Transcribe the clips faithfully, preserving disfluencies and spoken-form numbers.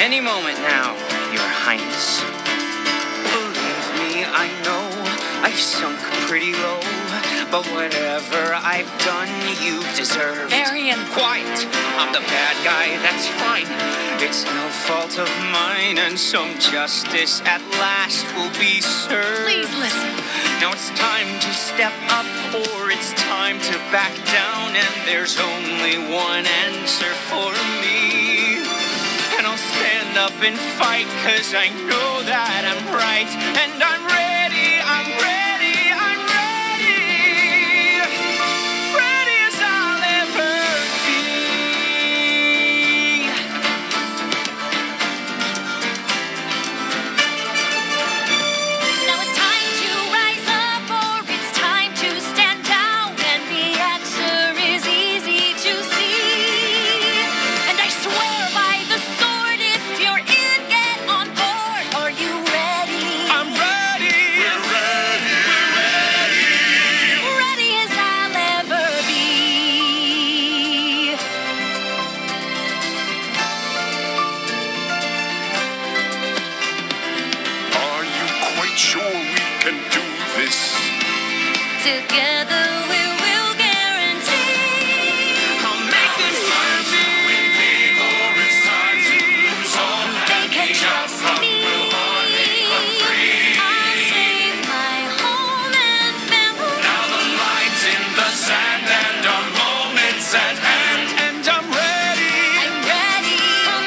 Any moment now, Your Highness. Believe me, I know I've sunk pretty low, but whatever I've done, you deserve. Marion! Quiet! I'm the bad guy, that's fine. It's no fault of mine, and some justice at last will be served. Please listen. Now it's time to step up, or it's time to back down, and there's only one answer for me. And I'll stand up and fight, cause I know that I'm right, and I'm ready, I'm ready, I'm ready, ready as I'll ever be. Now it's time to rise up, or it's time to stand down, and the answer is easy to see. And I swear by the sword, if you're in, get on board. Are you ready? I'm ready. We're ready. We're ready. Ready as I'll ever be. Are you quite sure we can do this? Together we will guarantee I'll make this happen. they can trust me. I'll save my home and family. Now the line's in the sand and our moment's at hand. And I'm ready. I'm ready. I'm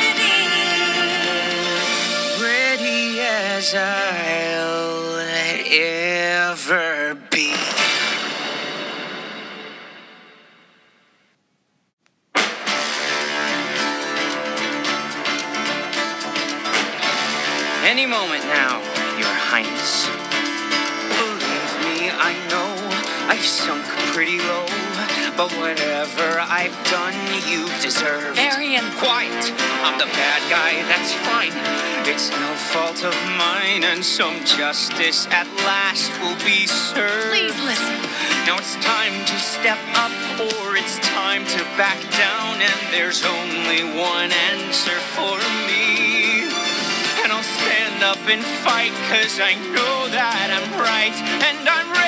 ready. Ready as I'll ever be. Any moment now, Your Highness. Believe me, I know I've sunk pretty low, but whatever I've done, you deserve. Marion! Quiet! I'm the bad guy, that's fine. It's no fault of mine, and some justice at last will be served. Please listen. Now it's time to step up, or it's time to back down, and there's only one answer for me. And I'll stand up and fight, cause I know that I'm right, and I'm